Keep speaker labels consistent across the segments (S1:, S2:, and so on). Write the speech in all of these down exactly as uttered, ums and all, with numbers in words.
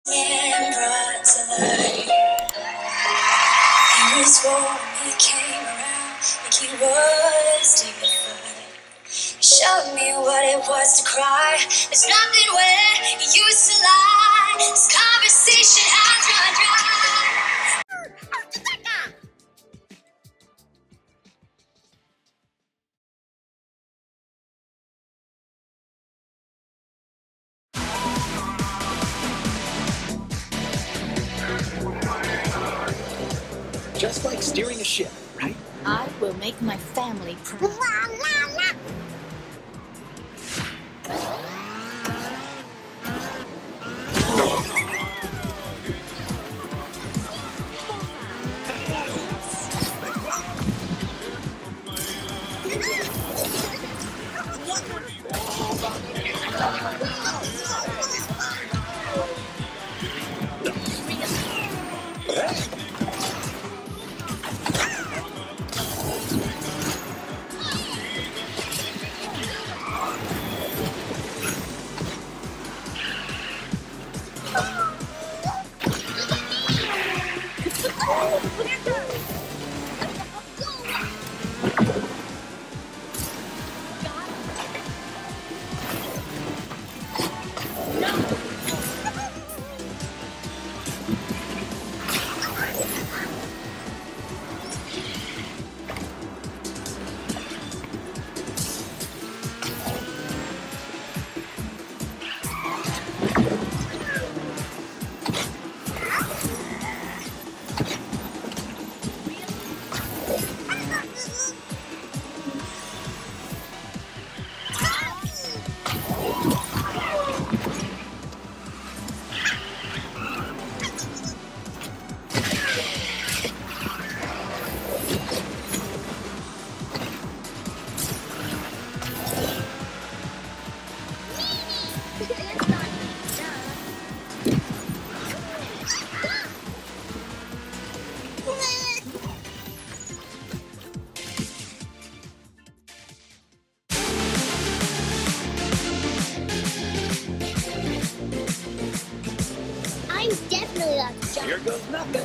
S1: Man brought to life. He was warm, he came around like he was dignified. He showed me what it was to cry. There's nothing where he used to lie. This conversation has run dry.
S2: Just like steering a ship, right?
S3: I will make my family proud.
S4: I'm definitely not the jump.
S2: Here goes nothing.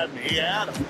S5: and he had him.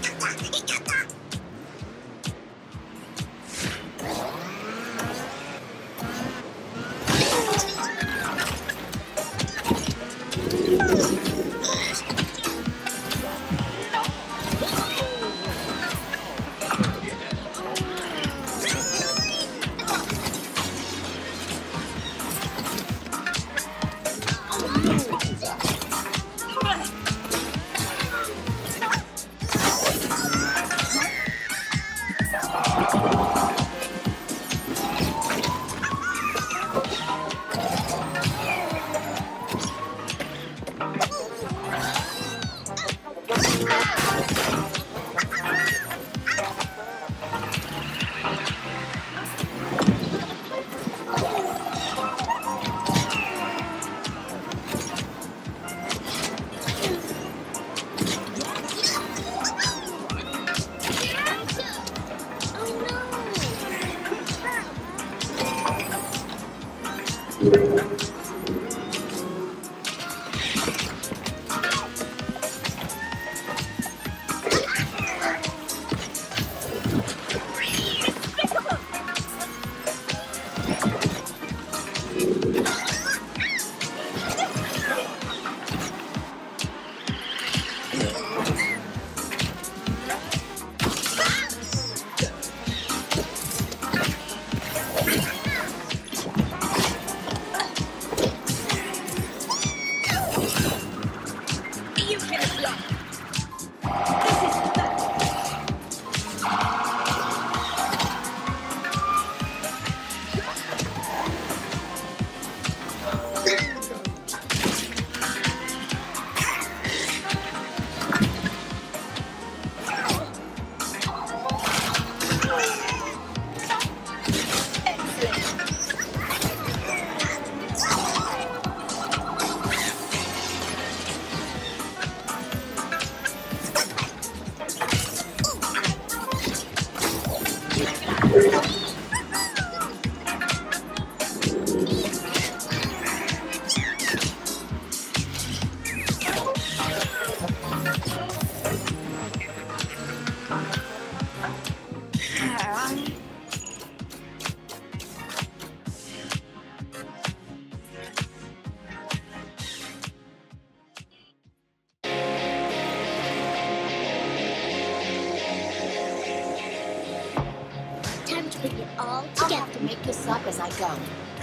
S4: Time to put it all
S3: I'll
S4: together.
S3: have to make this up as I go.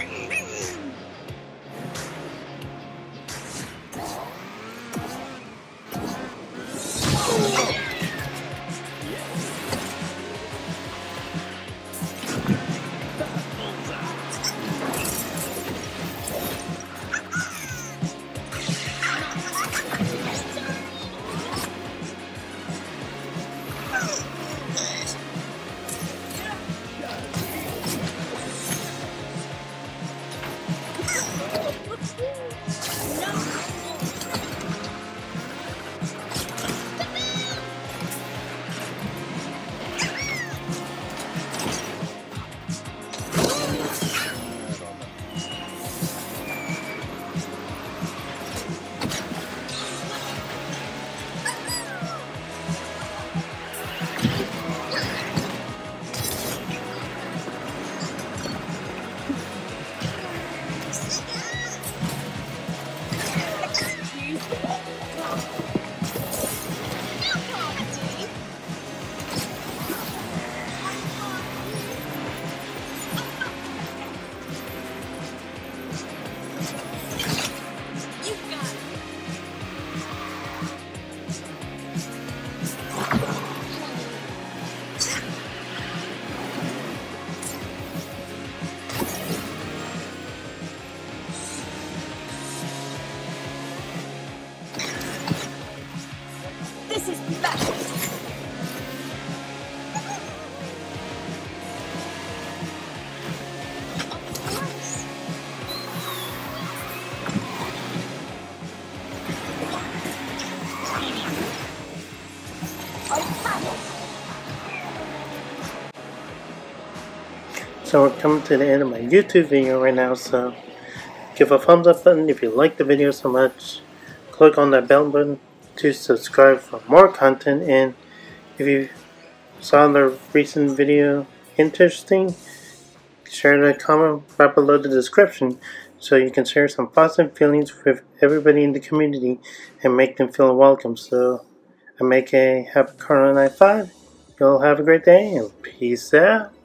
S3: This is backwards.
S1: So we're coming to the end of my YouTube video right now, so give a thumbs up button if you like the video so much. Click on that bell button
S5: to subscribe for more content, and if you saw the recent video interesting, share the comment right below the description so you can share some positive feelings with everybody in the community and make them feel welcome. So I make a happy Corona Night five. You'll have a great day and peace out.